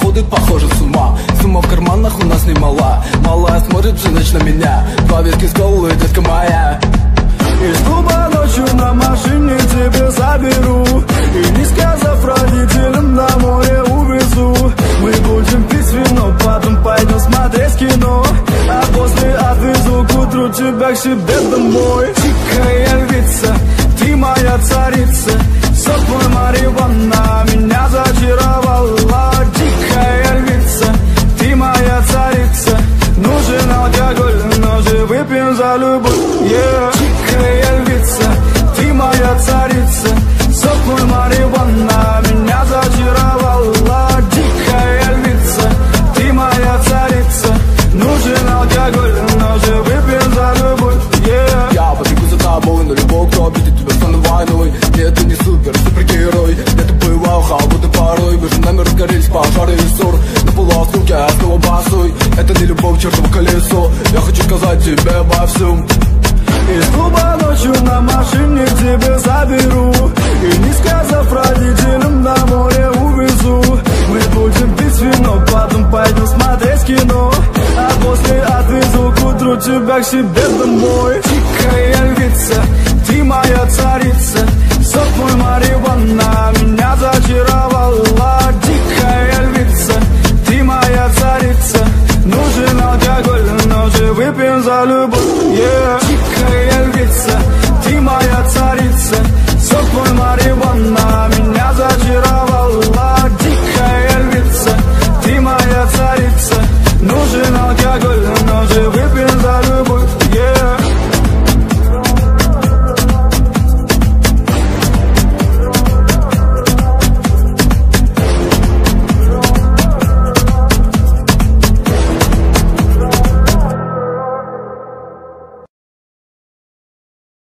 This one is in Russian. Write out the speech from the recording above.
сходит, похоже, с ума. Сумма в карманах у нас немала. Малая смотрит всю ночь на меня. Два виски с колой, детка моя. Из клуба ночью на машине тебя заберу, и не сказав родителям, на море увезу. Мы будем пить вино, потом пойдем смотреть кино, а после отвезу к утру тебя к себе домой. Дикая львица, ты моя царица, сок мой марихуана меня зачаровала. Дикая львица, ты моя царица, нужен алкоголь, но же выпьем за любовь, yeah. Дикая львица, ты моя царица, сок мой марихуана меня зачаровала. Дикая львица, ты моя царица, нужен алкоголь, но же выпьем за любовь, yeah. Я побегу за тобой, но любовь, кто обидит тебя, стану войной. Нет, ты не супергерой, это бывал халбуты порой. Между нами разгорелись пожары и ссор. На полуосколке я снова босой. Это не любовь, чертово колесо. Я хочу сказать тебе обо всем. Из клуба ночью на машине тебя заберу, и не сказав родителям, на море увезу. Мы будем пить вино, потом пойдем смотреть кино, а после отвезу к утру тебя к себе домой. Дикая львица, ты моя царица, сок мой марихуана меня зачаровала. Дикая львица, ты моя царица, нужен алкоголь, но же выпьем за любовь, yeah.